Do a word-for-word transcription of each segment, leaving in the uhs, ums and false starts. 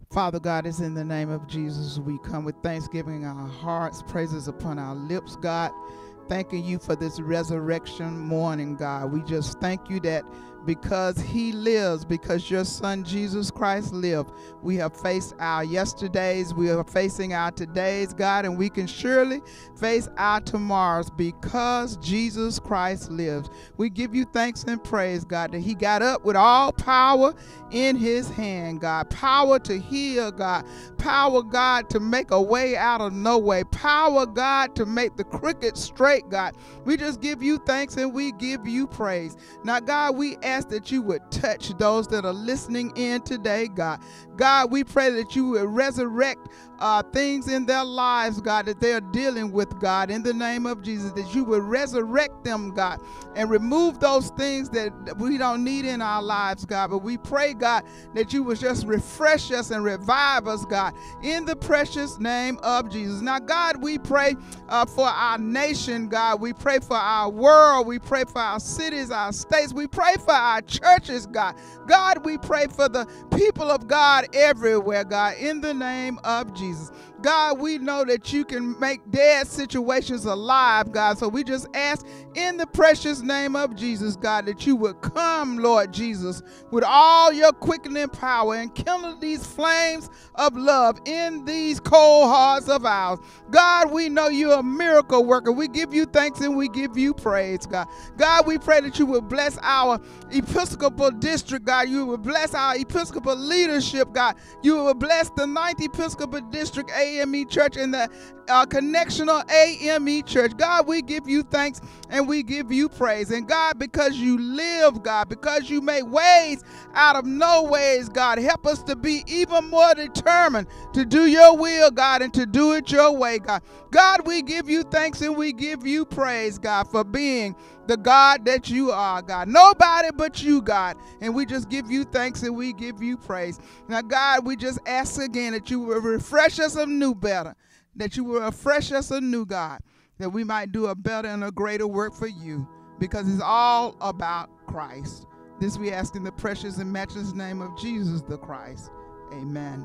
Father God, it's in the name of Jesus we come with thanksgiving in our hearts, praises upon our lips, God. Thanking you for this resurrection morning, God. We just thank you that because he lives, because your son Jesus Christ lived, we have faced our yesterdays, we are facing our todays, God, and we can surely face our tomorrows because Jesus Christ lives. We give you thanks and praise, God, that he got up with all power in his hand, God. Power to heal, God. Power, God, to make a way out of no way. Power, God, to make the crooked straight, God. We just give you thanks and we give you praise. Now, God, we ask that you would touch those that are listening in today, God. God, we pray that you would resurrect uh, things in their lives, God, that they are dealing with, God, in the name of Jesus, that you would resurrect them, God, and remove those things that we don't need in our lives, God. But we pray, God, that you would just refresh us and revive us, God, in the precious name of Jesus. Now, God, we pray uh, for our nation, God. We pray for our world. We pray for our cities, our states. We pray for our churches, God. God, we pray for the people of God everywhere, God, in the name of Jesus. God, we know that you can make dead situations alive, God. So we just ask in the precious name of Jesus, God, that you would come, Lord Jesus, with all your quickening power and kindle these flames of love in these cold hearts of ours. God, we know you're a miracle worker. We give you thanks and we give you praise, God. God, we pray that you would bless our Episcopal district, God. You would bless our Episcopal leadership, God. You would bless the ninth Episcopal District A M E Church and the uh, Connectional A M E Church. God, we give you thanks and we give you praise. And God, because you live, God, because you make ways out of no ways, God, help us to be even more determined to do your will, God, and to do it your way, God. God, we give you thanks and we give you praise, God, for being the God that you are, God. Nobody but you, God. And we just give you thanks and we give you praise. Now, God, we just ask again that you will refresh us anew better, that you will refresh us anew, God, that we might do a better and a greater work for you, because it's all about Christ. This we ask in the precious and matchless name of Jesus the Christ. Amen.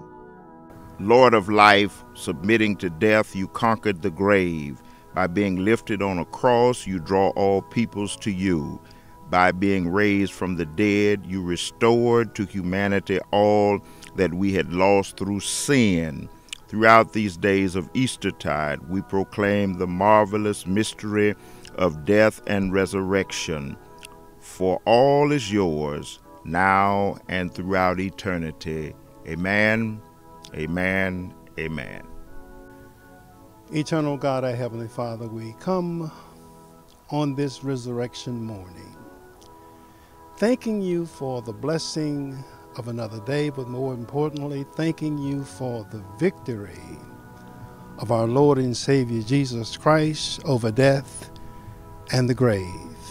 Lord of life, submitting to death, you conquered the grave. By being lifted on a cross, you draw all peoples to you. By being raised from the dead, you restored to humanity all that we had lost through sin. Throughout these days of Eastertide, we proclaim the marvelous mystery of death and resurrection. For all is yours, now and throughout eternity. Amen, amen, amen. Eternal God, our Heavenly Father, we come on this resurrection morning, thanking you for the blessing of another day, but more importantly, thanking you for the victory of our Lord and Savior Jesus Christ over death and the grave.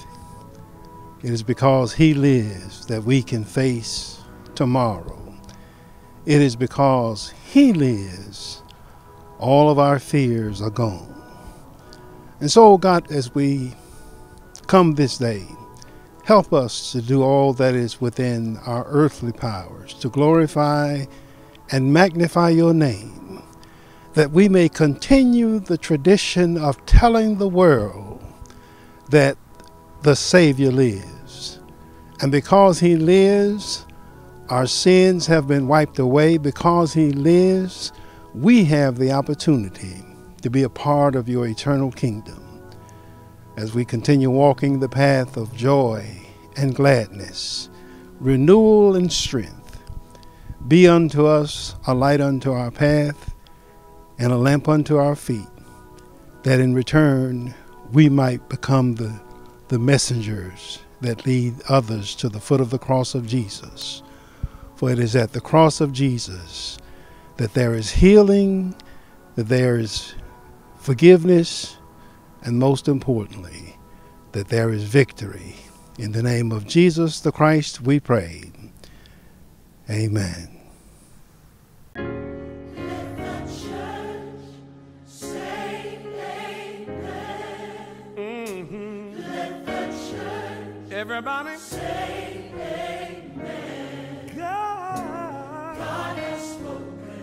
It is because he lives that we can face tomorrow. It is because he lives all of our fears are gone. And so, God, as we come this day, help us to do all that is within our earthly powers to glorify and magnify your name, that we may continue the tradition of telling the world that the Savior lives. And because he lives, our sins have been wiped away. Because he lives, we have the opportunity to be a part of your eternal kingdom. As we continue walking the path of joy and gladness, renewal and strength, be unto us a light unto our path and a lamp unto our feet, that in return we might become the, the messengers that lead others to the foot of the cross of Jesus. For it is at the cross of Jesus that there is healing, that there is forgiveness, and most importantly, that there is victory. In the name of Jesus the Christ, we pray. Amen. Let the church say amen. Mm-hmm. Let the church, everybody, say amen. God, God has spoken.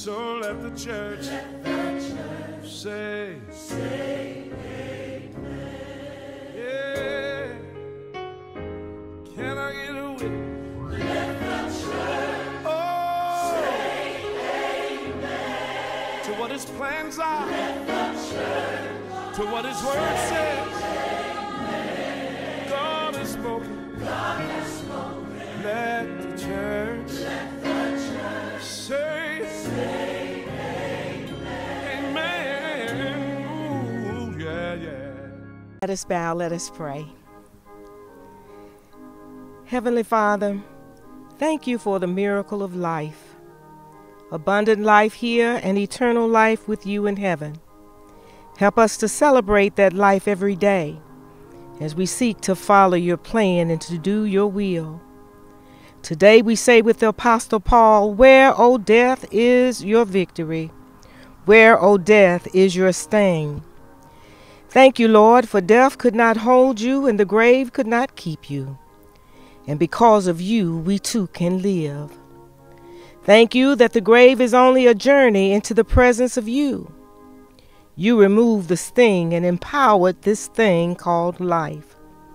So let the church, let the church say, say amen. Yeah. Can I get a witness? Let the church oh. say amen. To what his plans are. Let the church to what his word says. Amen. God has spoken. God has spoken. Let the church, let the church say, say amen. Amen. Ooh, yeah, yeah. Let us bow, let us pray. Heavenly Father, thank you for the miracle of life, abundant life here and eternal life with you in heaven. Help us to celebrate that life every day as we seek to follow your plan and to do your will. Today we say with the Apostle Paul, where, O death, is your victory? Where, O death, is your sting? Thank you, Lord, for death could not hold you and the grave could not keep you. And because of you, we too can live. Thank you that the grave is only a journey into the presence of you. You removed the sting and empowered this thing called life.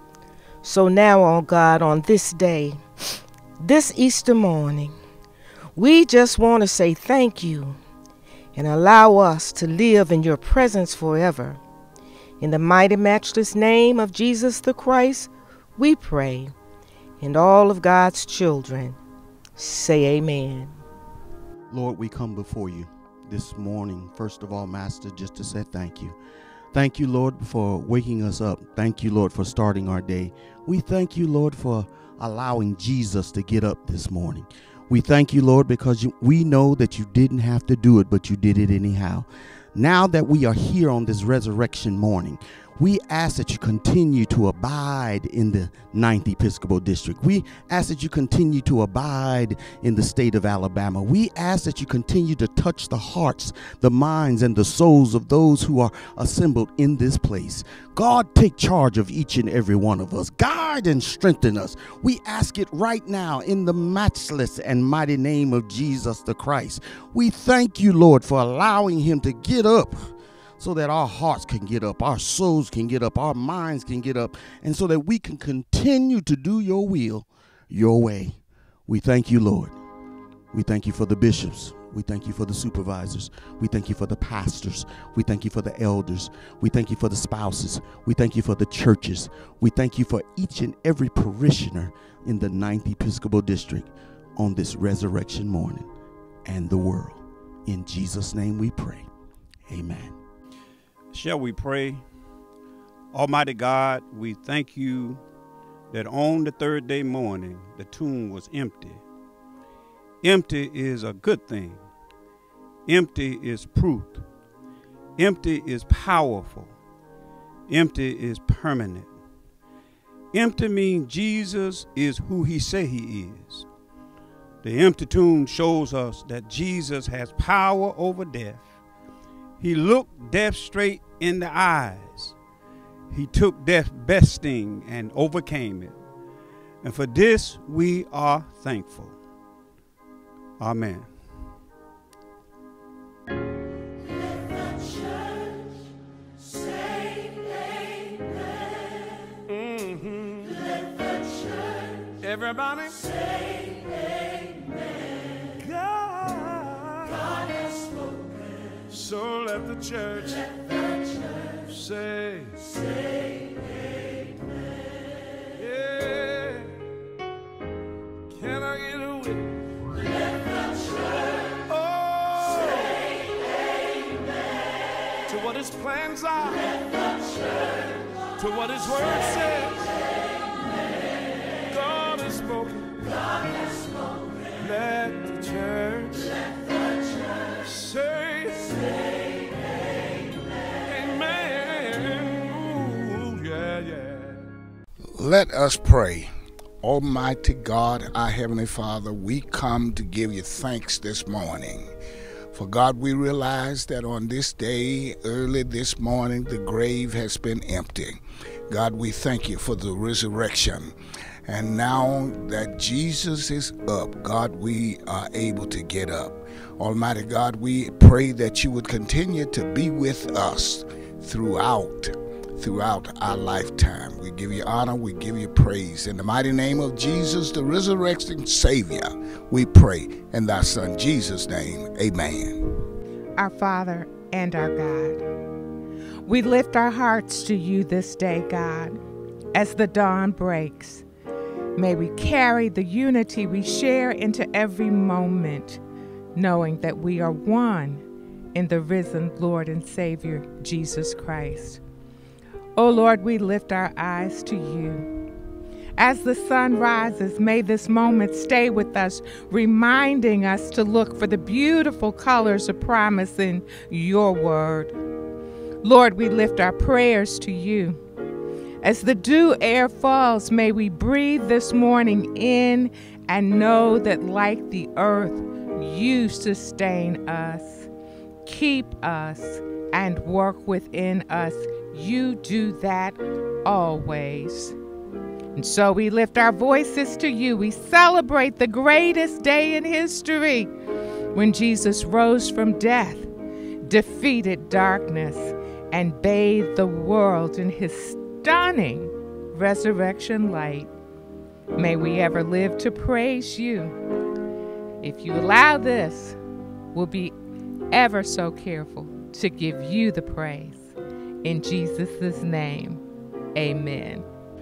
So now, oh God, on this day, this Easter morning, we just want to say thank you and allow us to live in your presence forever. In the mighty matchless name of Jesus the Christ, we pray. And all of God's children say amen. Lord, we come before you this morning, first of all, Master, just to say thank you. Thank you, Lord, for waking us up. Thank you, Lord, for starting our day. We thank you, Lord, for allowing Jesus to get up this morning. We thank you, Lord, because you, we know that you didn't have to do it, but you did it anyhow. Now that we are here on this resurrection morning, we ask that you continue to abide in the ninth Episcopal District. We ask that you continue to abide in the state of Alabama. We ask that you continue to touch the hearts, the minds, and the souls of those who are assembled in this place. God, take charge of each and every one of us. Guide and strengthen us. We ask it right now in the matchless and mighty name of Jesus the Christ. We thank you, Lord, for allowing him to get up, so that our hearts can get up, our souls can get up, our minds can get up, and so that we can continue to do your will, your way. We thank you, Lord. We thank you for the bishops. We thank you for the supervisors. We thank you for the pastors. We thank you for the elders. We thank you for the spouses. We thank you for the churches. We thank you for each and every parishioner in the ninth Episcopal District on this resurrection morning and the world. In Jesus' name we pray. Amen. Shall we pray? Almighty God, we thank you that on the third day morning, the tomb was empty. Empty is a good thing. Empty is proof. Empty is powerful. Empty is permanent. Empty means Jesus is who he say he is. The empty tomb shows us that Jesus has power over death. He looked death straight in the eyes. He took death's best sting and overcame it. And for this we are thankful. Amen. Let the church say amen. Mm-hmm. Let the church, everybody, say amen. God, God has spoken. So let the church, let the church say, say amen. Yeah. Can I get a witness? Let the church oh. say amen. To what his plans are. Let the church to what his word says. Amen. God has spoken. God has spoken. Let the church, let the church say, say amen. Amen. Ooh, yeah, yeah. Let us pray. Almighty God, our Heavenly Father, we come to give you thanks this morning. For God, we realize that on this day, early this morning, the grave has been empty. God, we thank you for the resurrection. And now that Jesus is up, God, we are able to get up. Almighty God, we pray that you would continue to be with us throughout, throughout our lifetime. We give you honor, we give you praise. In the mighty name of Jesus, the resurrecting Savior, we pray. In thy Son Jesus' name, amen. Our Father and our God, we lift our hearts to you this day, God, as the dawn breaks. May we carry the unity we share into every moment, knowing that we are one in the risen Lord and Savior, Jesus Christ. Oh Lord, we lift our eyes to you. As the sun rises, may this moment stay with us, reminding us to look for the beautiful colors of promise in your word. Lord, we lift our prayers to you. As the dew air falls, may we breathe this morning in and know that like the earth, you sustain us, keep us, and work within us. You do that always. And so we lift our voices to you. We celebrate the greatest day in history when Jesus rose from death, defeated darkness, and bathed the world in his stunning resurrection light. May we ever live to praise you. If you allow this, we'll be ever so careful to give you the praise. In Jesus' name, amen.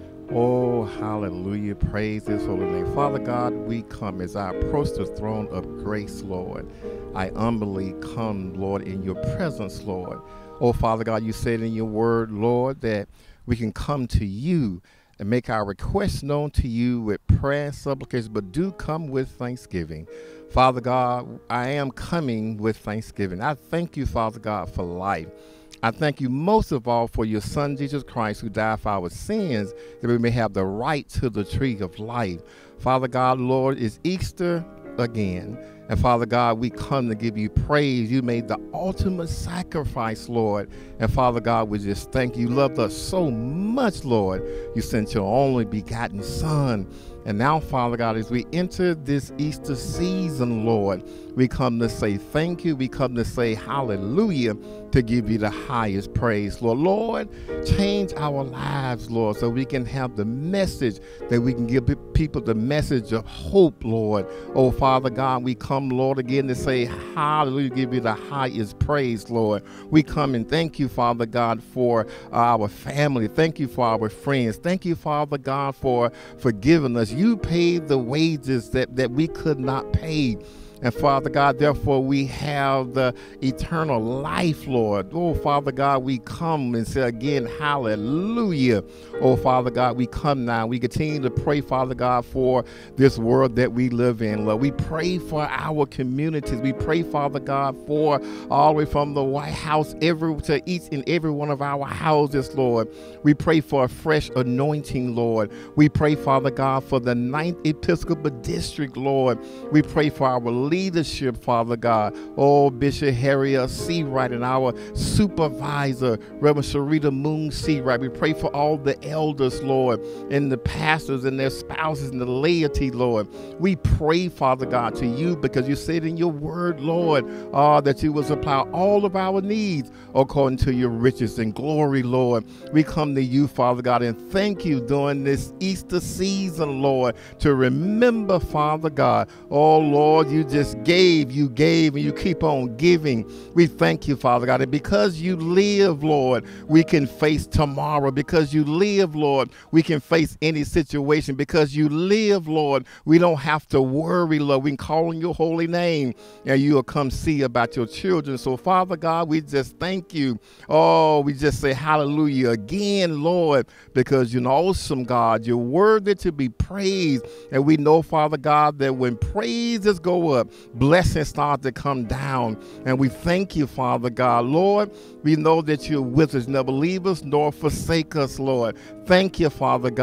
Oh, hallelujah. Praise his holy name. Father God, we come as I approach the throne of grace, Lord. I humbly come, Lord, in your presence, Lord. Oh, Father God, you said in your word, Lord, that we can come to you and make our requests known to you with prayer and supplication, but do come with thanksgiving. Father God, I am coming with thanksgiving. I thank you, Father God, for life. I thank you most of all for your Son, Jesus Christ, who died for our sins, that we may have the right to the tree of life. Father God, Lord, it's Easter again. And Father God, we come to give you praise. You made the ultimate sacrifice, Lord. And Father God, we just thank you. You loved us so much, Lord. You sent your only begotten Son. And now, Father God, as we enter this Easter season, Lord, we come to say thank you. We come to say hallelujah, to give you the highest praise, Lord. Lord, change our lives, Lord, so we can have the message that we can give people, the message of hope, Lord. Oh, Father God, we come, Lord, again to say hallelujah, give you the highest praise, Lord. We come and thank you, Father God, for our family. Thank you for our friends. Thank you, Father God, for forgiving us. You paid the wages that, that we could not pay. And Father God, therefore we have the eternal life, Lord. Oh, Father God, we come and say again, hallelujah. Oh, Father God, we come now. We continue to pray, Father God, for this world that we live in, Lord. We pray for our communities. We pray, Father God, for all the way from the White House every, to each and every one of our houses, Lord. We pray for a fresh anointing, Lord. We pray, Father God, for the ninth Episcopal District, Lord. We pray for our leadership, Father God. Oh, Bishop Harriet Seawright and our supervisor, Reverend Sharita Moon Seawright. We pray for all the elders, Lord, and the pastors and their spouses and the laity, Lord. We pray, Father God, to you because you said in your word, Lord, uh, that you will supply all of our needs according to your riches and glory, Lord. We come to you, Father God, and thank you during this Easter season, Lord, to remember, Father God, oh, Lord, you just gave, you gave, and you keep on giving. We thank you, Father God. And because you live, Lord, we can face tomorrow. Because you live, Lord, we can face any situation. Because you live, Lord, we don't have to worry, Lord. We can call on your holy name and you will come see about your children. So, Father God, we just thank you. Oh, we just say hallelujah again, Lord, because you're an awesome God. You're worthy to be praised. And we know, Father God, that when praises go up, blessings start to come down. And we thank you, Father God. Lord, we know that you're with us, never leave us nor forsake us, Lord. Thank you, Father God,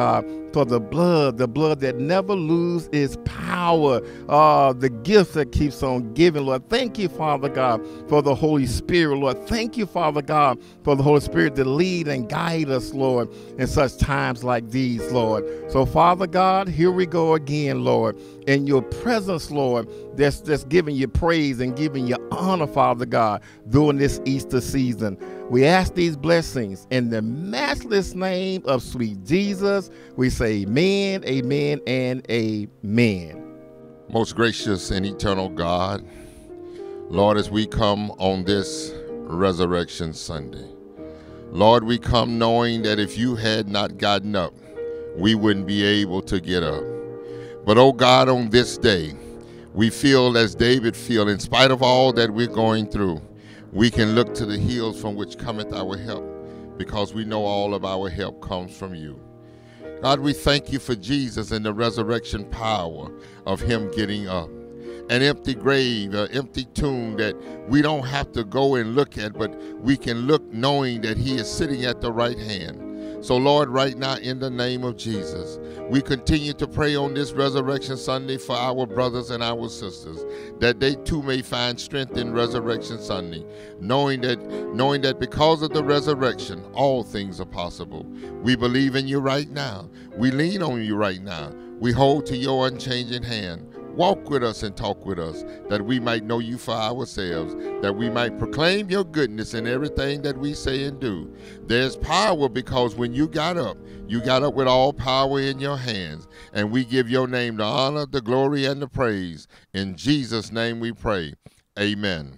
for the blood, the blood that never loses its power, uh, the gift that keeps on giving, Lord. Thank you, Father God, for the Holy Spirit, Lord. Thank you, Father God, for the Holy Spirit to lead and guide us, Lord, in such times like these, Lord. So, Father God, here we go again, Lord, in your presence, Lord, that's, that's giving you praise and giving you honor, Father God, during this Easter season. We ask these blessings in the matchless name of sweet Jesus. We say amen, amen, and amen. Most gracious and eternal God, Lord, as we come on this Resurrection Sunday, Lord, we come knowing that if you had not gotten up, we wouldn't be able to get up. But, oh God, on this day, we feel as David feel, in spite of all that we're going through, we can look to the hills from which cometh our help, because we know all of our help comes from you. God, we thank you for Jesus and the resurrection power of him getting up. An empty grave, an empty tomb that we don't have to go and look at, but we can look knowing that he is sitting at the right hand. So, Lord, right now, in the name of Jesus, we continue to pray on this Resurrection Sunday for our brothers and our sisters, that they too may find strength in Resurrection Sunday, knowing that, knowing that because of the resurrection, all things are possible. We believe in you right now. We lean on you right now. We hold to your unchanging hand. Walk with us and talk with us, that we might know you for ourselves, that we might proclaim your goodness in everything that we say and do. There's power, because when you got up, you got up with all power in your hands, and we give your name the honor, the glory, and the praise. In Jesus' name we pray. Amen.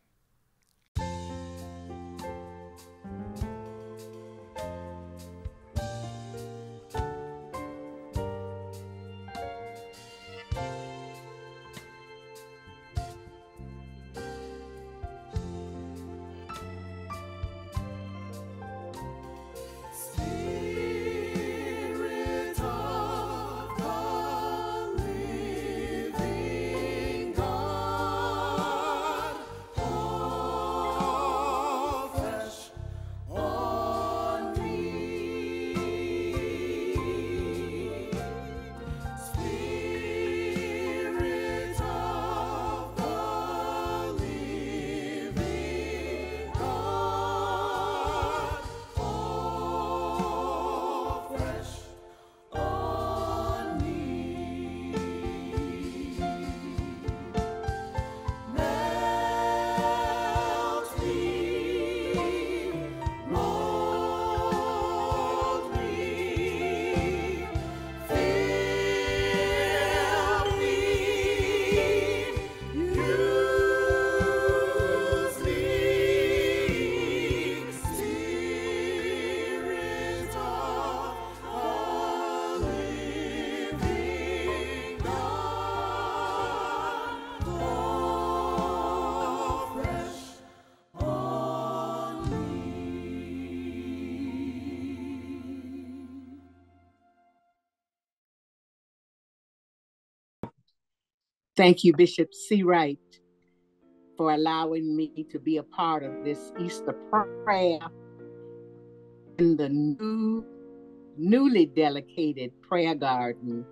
Thank you, Bishop C. Wright, for allowing me to be a part of this Easter prayer in the new, newly dedicated prayer garden.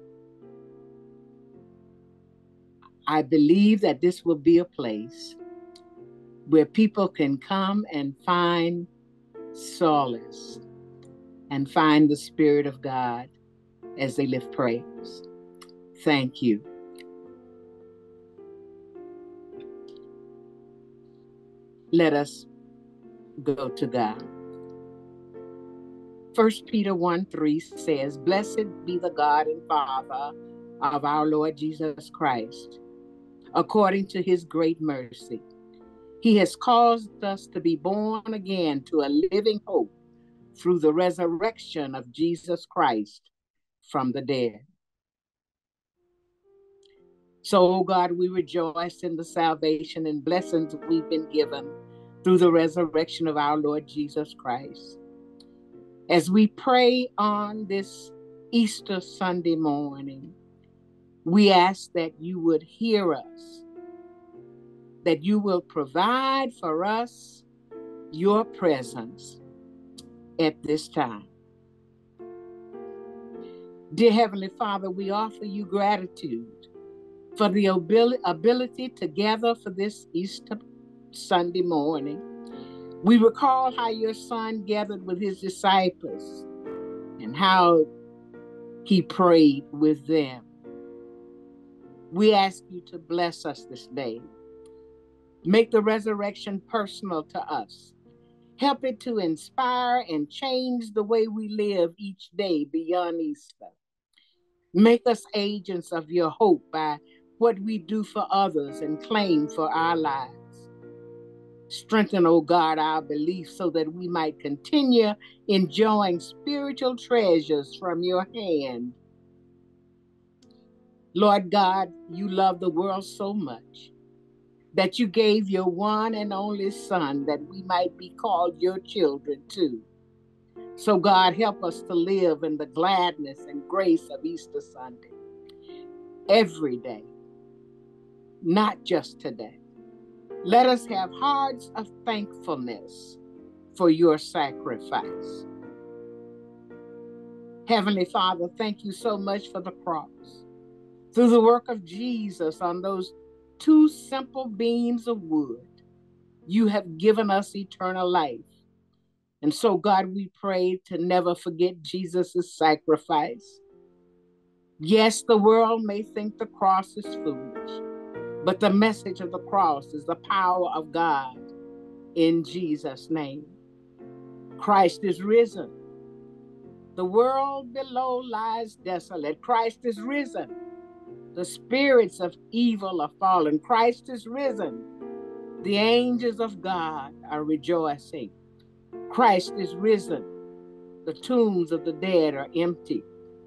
I believe that this will be a place where people can come and find solace and find the Spirit of God as they lift prayers. Thank you. Let us go to God. First Peter one three says, "Blessed be the God and Father of our Lord Jesus Christ. According to his great mercy, he has caused us to be born again to a living hope through the resurrection of Jesus Christ from the dead." So, oh God, we rejoice in the salvation and blessings we've been given through the resurrection of our Lord Jesus Christ. As we pray on this Easter Sunday morning, we ask that you would hear us, that you will provide for us your presence at this time. Dear Heavenly Father, we offer you gratitude for the ability to gather for this Easter Sunday morning. We recall how your son gathered with his disciples and how he prayed with them. We ask you to bless us this day. Make the resurrection personal to us. Help it to inspire and change the way we live each day beyond Easter. Make us agents of your hope by what we do for others and claim for our lives. Strengthen, O God, our belief so that we might continue enjoying spiritual treasures from your hand. Lord God, you love the world so much that you gave your one and only Son that we might be called your children too. So God, help us to live in the gladness and grace of Easter Sunday every day, not just today. Let us have hearts of thankfulness for your sacrifice. Heavenly Father, thank you so much for the cross. Through the work of Jesus on those two simple beams of wood, you have given us eternal life. And so, God, we pray to never forget Jesus' sacrifice. Yes, the world may think the cross is foolish, but the message of the cross is the power of God in Jesus' name. Christ is risen. The world below lies desolate. Christ is risen. The spirits of evil are fallen. Christ is risen. The angels of God are rejoicing. Christ is risen. The tombs of the dead are empty.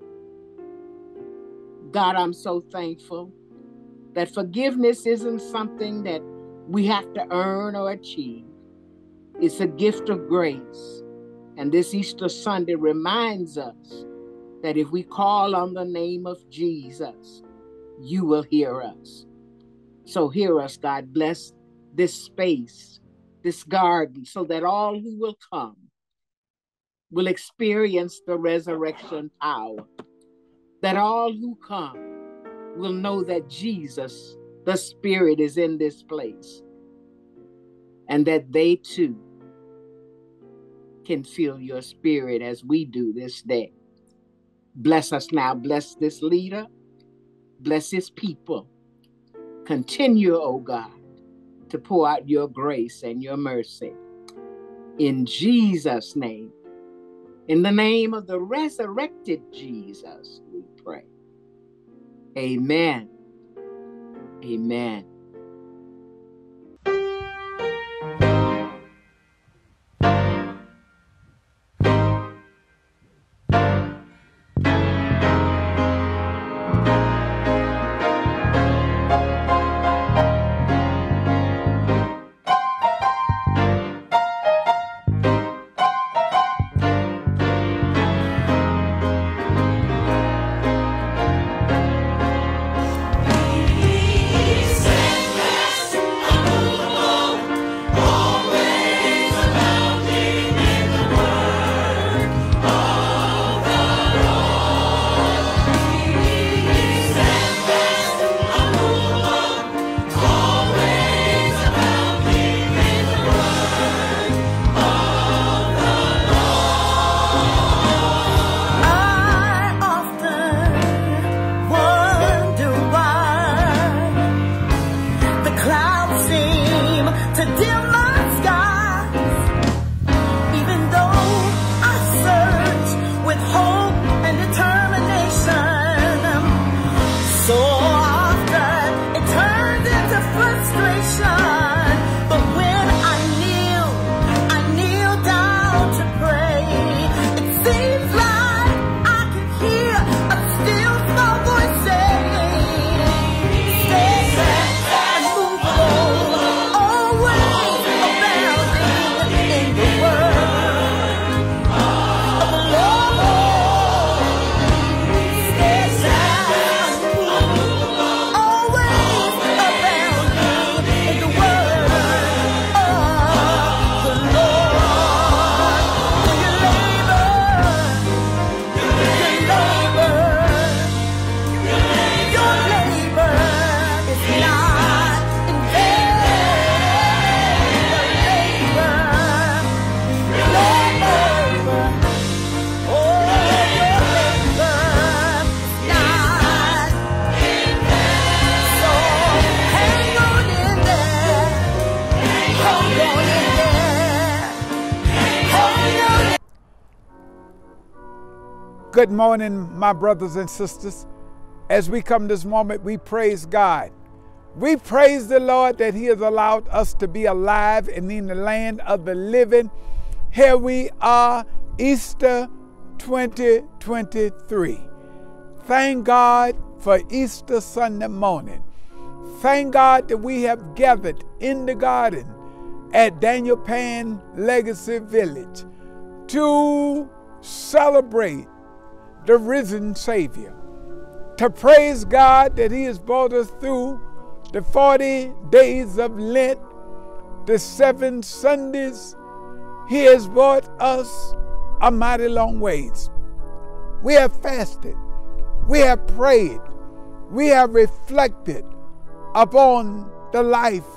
God, I'm so thankful that forgiveness isn't something that we have to earn or achieve. It's a gift of grace. And this Easter Sunday reminds us that if we call on the name of Jesus, you will hear us. So hear us, God. Bless this space, this garden, so that all who will come will experience the resurrection power. That all who come will know that Jesus, the Spirit, is in this place. And that they too can feel your Spirit as we do this day. Bless us now. Bless this leader. Bless his people. Continue, O God, to pour out your grace and your mercy. In Jesus' name, in the name of the resurrected Jesus, we pray. Amen. Amen. Say Good morning, my brothers and sisters. As we come this moment, we praise God. We praise the Lord that He has allowed us to be alive and in the land of the living. Here we are, Easter twenty twenty-three. Thank God for Easter Sunday morning. Thank God that we have gathered in the garden at Daniel Pan Legacy Village to celebrate the risen Savior, to praise God that He has brought us through the forty days of Lent, the seven Sundays. He has brought us a mighty long ways. We have fasted, we have prayed, we have reflected upon the life,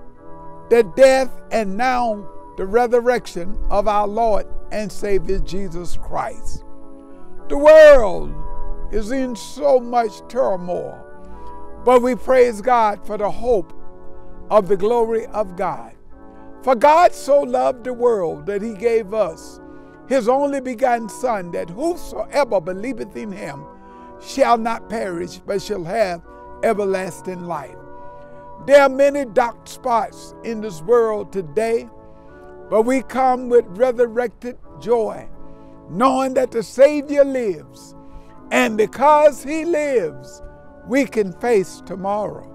the death, and now the resurrection of our Lord and Savior Jesus Christ. The world is in so much turmoil, but we praise God for the hope of the glory of God. For God so loved the world that He gave us His only begotten Son, that whosoever believeth in Him shall not perish, but shall have everlasting life. There are many dark spots in this world today, but we come with resurrected joy, knowing that the Savior lives, and because He lives, we can face tomorrow.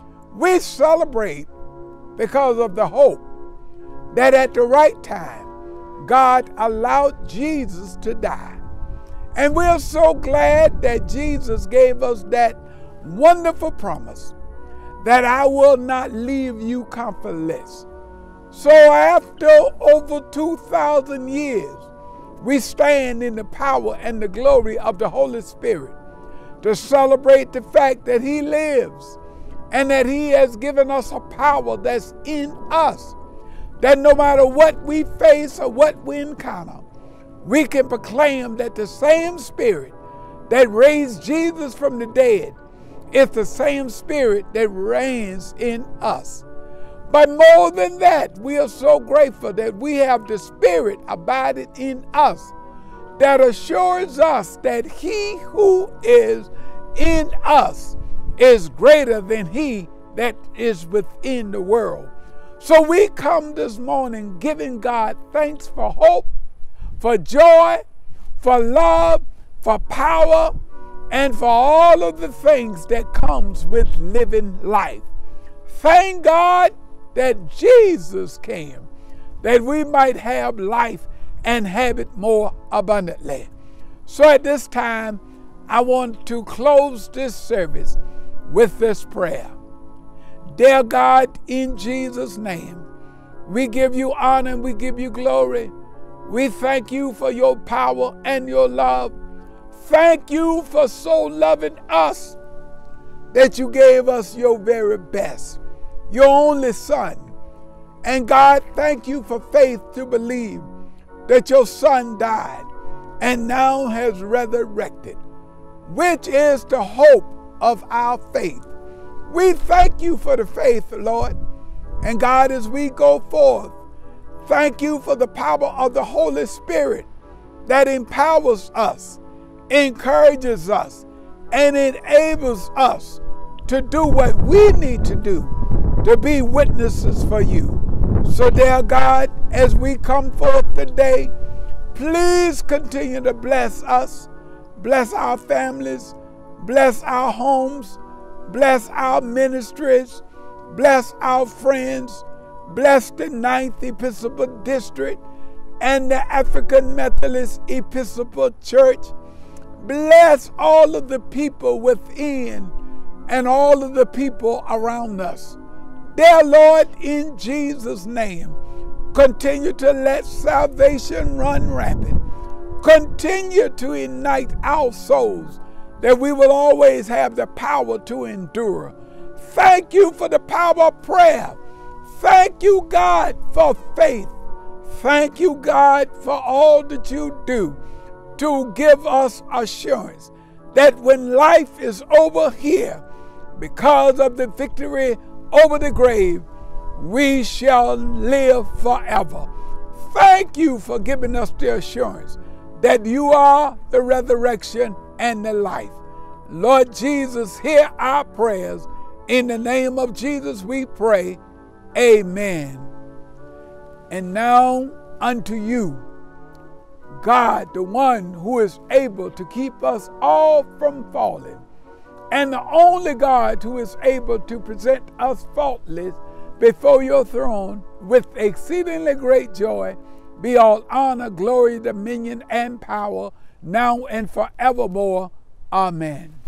We celebrate because of the hope that at the right time, God allowed Jesus to die. And we're so glad that Jesus gave us that wonderful promise that I will not leave you comfortless. So after over two thousand years, we stand in the power and the glory of the Holy Spirit to celebrate the fact that He lives and that He has given us a power that's in us, that no matter what we face or what we encounter, we can proclaim that the same Spirit that raised Jesus from the dead is the same Spirit that reigns in us. But more than that, we are so grateful that we have the Spirit abiding in us that assures us that He who is in us is greater than he that is within the world. So we come this morning giving God thanks for hope, for joy, for love, for power, and for all of the things that comes with living life. Thank God that Jesus came, that we might have life and have it more abundantly. So at this time, I want to close this service with this prayer. Dear God, in Jesus' name, we give you honor and we give you glory. We thank you for your power and your love. Thank you for so loving us that you gave us your very best, your only Son. And God, thank you for faith to believe that your Son died and now has resurrected, which is the hope of our faith. We thank you for the faith, Lord. And God, as we go forth, thank you for the power of the Holy Spirit that empowers us, encourages us, and enables us to do what we need to do to be witnesses for you. So, dear God, as we come forth today, please continue to bless us, bless our families, bless our homes, bless our ministries, bless our friends, bless the ninth Episcopal District and the African Methodist Episcopal Church. Bless all of the people within and all of the people around us. Dear Lord, in Jesus' name, continue to let salvation run rapid. Continue to ignite our souls that we will always have the power to endure. Thank you for the power of prayer. Thank you, God, for faith. Thank you, God, for all that you do to give us assurance that when life is over here, because of the victory over the grave, we shall live forever. Thank you for giving us the assurance that you are the resurrection and the life. Lord Jesus, hear our prayers. In the name of Jesus we pray. Amen. And now unto you, God, the one who is able to keep us all from falling, and the only God who is able to present us faultless before your throne with exceedingly great joy, be all honor, glory, dominion, and power, now and forevermore. Amen.